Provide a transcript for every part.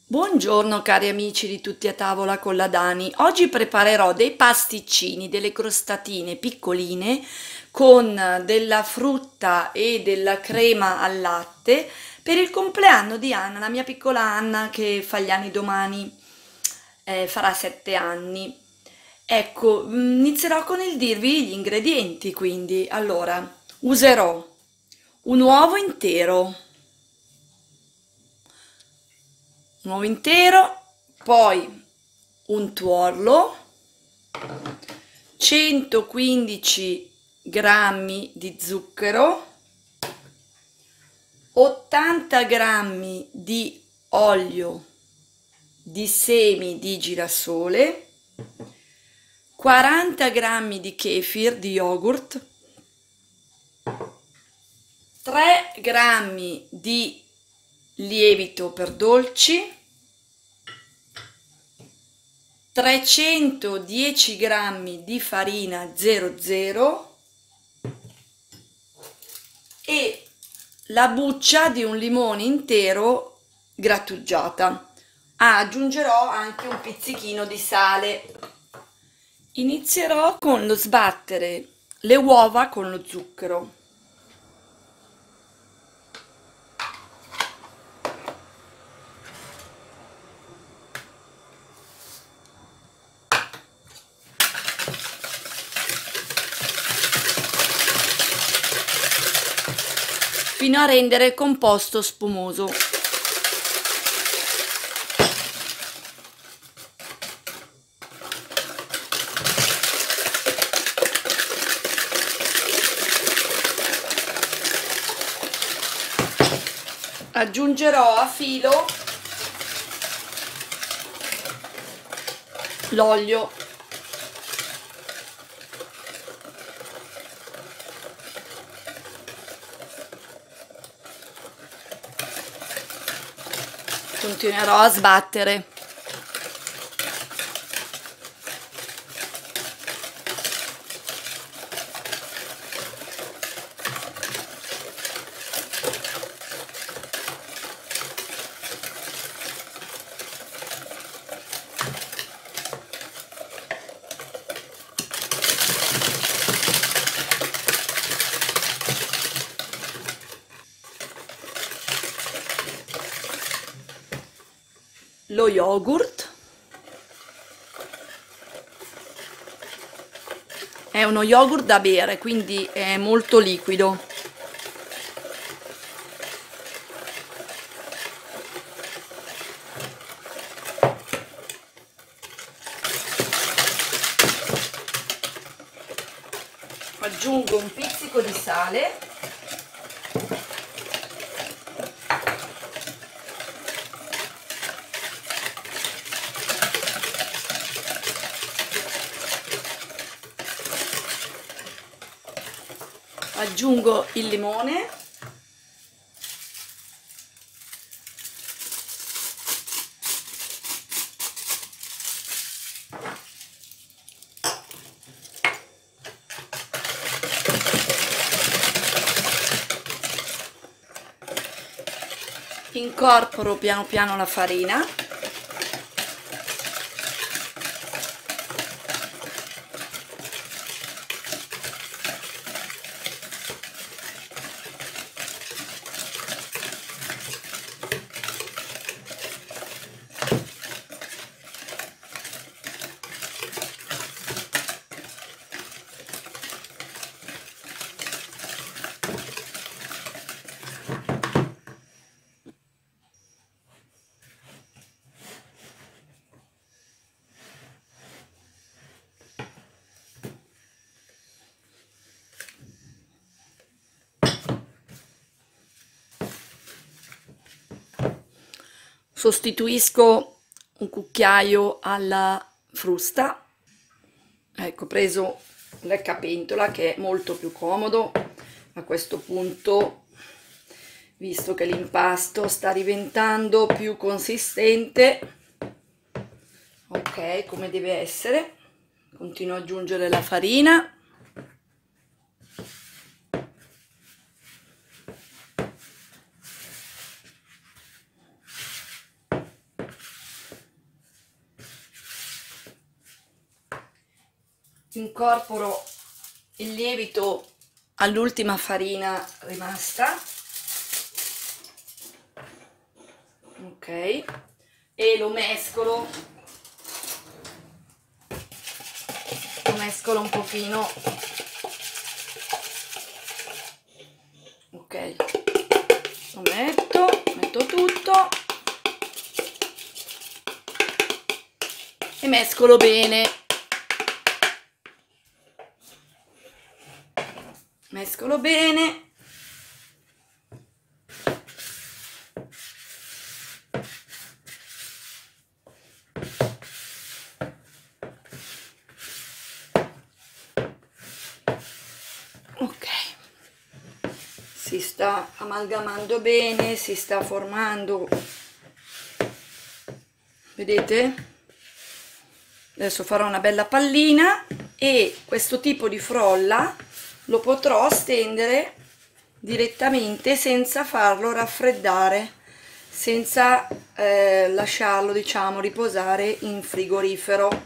Buongiorno cari amici di Tutti a tavola con la Dani. Oggi preparerò dei pasticcini, delle crostatine piccoline con della frutta e della crema al latte per il compleanno di Anna, la mia piccola Anna che fa gli anni domani, farà 7 anni. Ecco, inizierò con il dirvi gli ingredienti, quindi. Allora, userò un uovo intero, poi un tuorlo, 115 grammi di zucchero, 80 grammi di olio di semi di girasole, 40 grammi di kefir di yogurt, 3 grammi di lievito per dolci, 310 grammi di farina 00 e la buccia di un limone intero grattugiata. Aggiungerò anche un pizzichino di sale. Inizierò con lo sbattere le uova con lo zucchero. Fino a rendere il composto spumoso. Aggiungerò a filo l'olio. Continuerò a sbattere. Lo yogurt è uno yogurt da bere, quindi è molto liquido. Aggiungo un pizzico di sale. Aggiungo il limone, incorporo piano piano la farina. Sostituisco un cucchiaio alla frusta. Ecco, ho preso leccapentola che è molto più comodo a questo punto, visto che l'impasto sta diventando più consistente. Ok, come deve essere. Continuo ad aggiungere la farina. incorporo il lievito all'ultima farina rimasta, ok, e lo mescolo un pochino, ok, lo metto tutto e mescolo bene, ok, si sta amalgamando bene, si sta formando, vedete? Adesso farò una bella pallina e questo tipo di frolla lo potrò stendere direttamente senza farlo raffreddare, senza lasciarlo, diciamo, riposare in frigorifero.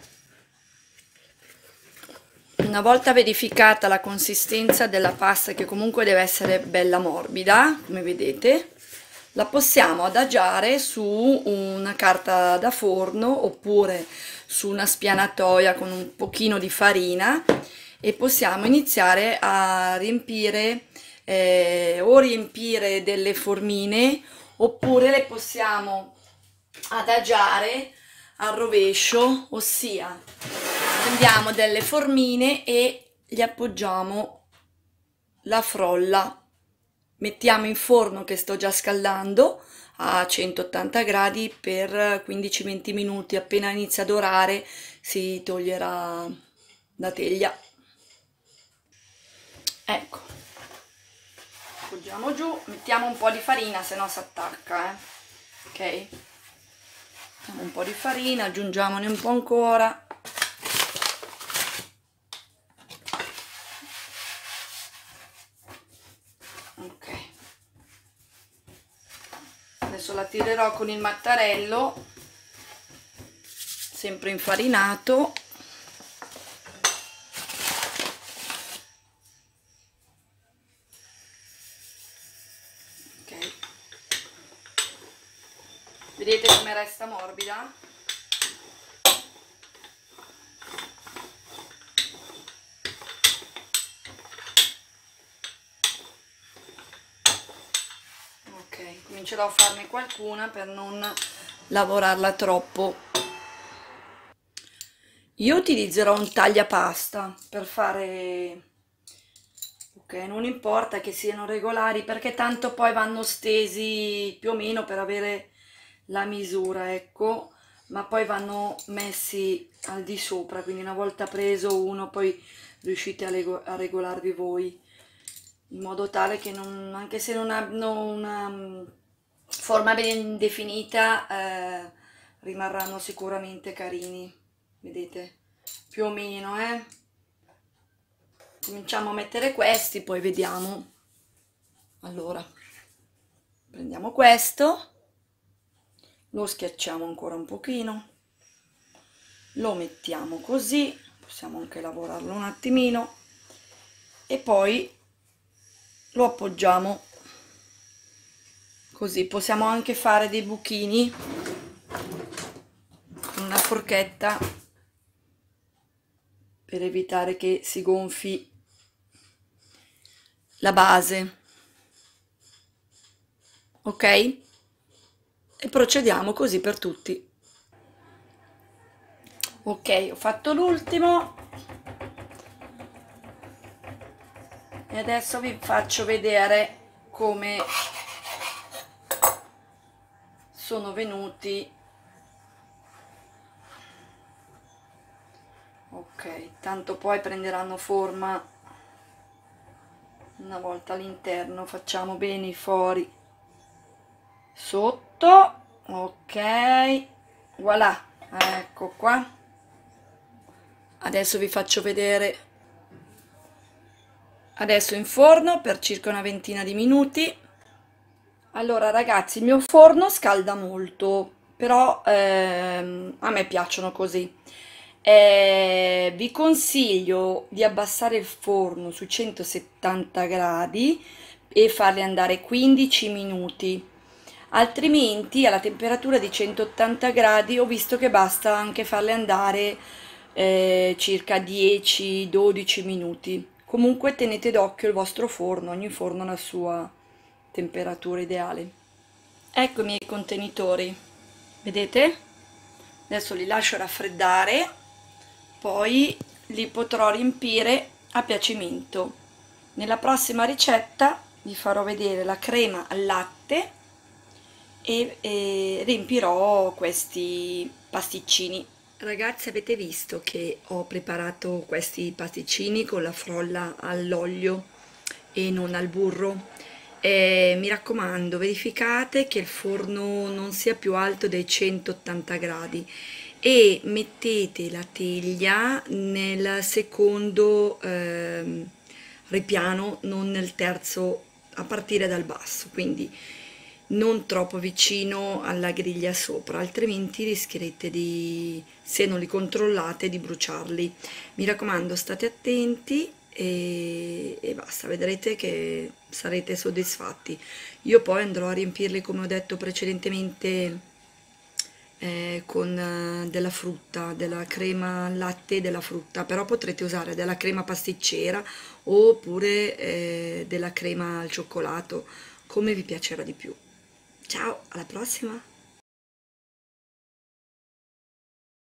Una volta verificata la consistenza della pasta, che comunque deve essere bella morbida, come vedete, la possiamo adagiare su una carta da forno oppure su una spianatoia con un pochino di farina e possiamo iniziare a riempire o riempire delle formine oppure le possiamo adagiare al rovescio, ossia prendiamo delle formine e gli appoggiamo la frolla, mettiamo in forno che sto già scaldando a 180 gradi per 15-20 minuti, appena inizia a dorare si toglierà la teglia. Ecco, appoggiamo giù, mettiamo un po' di farina se no si attacca, ok? Mettiamo un po' di farina, aggiungiamone un po' ancora. Ok, adesso la tirerò con il mattarello, sempre infarinato. Ok, vedete come resta morbida? Ok, comincerò a farne qualcuna per non lavorarla troppo. Io utilizzerò un tagliapasta per fare, ok, non importa che siano regolari perché tanto poi vanno stesi più o meno per avere la misura, ecco, ma poi vanno messi al di sopra, quindi una volta preso uno poi riuscite a regolarvi voi, in modo tale che non, anche se non hanno una forma ben definita, rimarranno sicuramente carini, vedete? Più o meno, Cominciamo a mettere questi, poi vediamo. Allora, prendiamo questo, lo schiacciamo ancora un pochino, lo mettiamo così, possiamo anche lavorarlo un attimino e poi lo appoggiamo così. Possiamo anche fare dei buchini con una forchetta per evitare che si gonfi la base, ok? E procediamo così per tutti. Ok, ho fatto l'ultimo e adesso vi faccio vedere come sono venuti. Ok, tanto poi prenderanno forma una volta all'interno. Facciamo bene i fori sotto, ok, voilà, ecco qua. Adesso vi faccio vedere, adesso in forno per circa una ventina di minuti. Allora ragazzi, il mio forno scalda molto, però a me piacciono così Vi consiglio di abbassare il forno su 170 gradi e farli andare 15 minuti, altrimenti alla temperatura di 180 gradi ho visto che basta anche farle andare circa 10-12 minuti. Comunque tenete d'occhio il vostro forno, ogni forno ha la sua temperatura ideale. Ecco i miei contenitori, vedete? Adesso li lascio raffreddare, poi li potrò riempire a piacimento. Nella prossima ricetta vi farò vedere la crema al latte e riempirò questi pasticcini. Ragazzi, avete visto che ho preparato questi pasticcini con la frolla all'olio e non al burro? Mi raccomando, verificate che il forno non sia più alto dei 180 gradi e mettete la teglia nel secondo ripiano, non nel terzo, a partire dal basso, quindi non troppo vicino alla griglia sopra, altrimenti rischierete di, se non li controllate, di bruciarli. Mi raccomando, state attenti e basta, vedrete che sarete soddisfatti. Io poi andrò a riempirli, come ho detto precedentemente, con della frutta, della crema al latte e della frutta, però potrete usare della crema pasticcera oppure della crema al cioccolato, come vi piacerà di più. Ciao, alla prossima!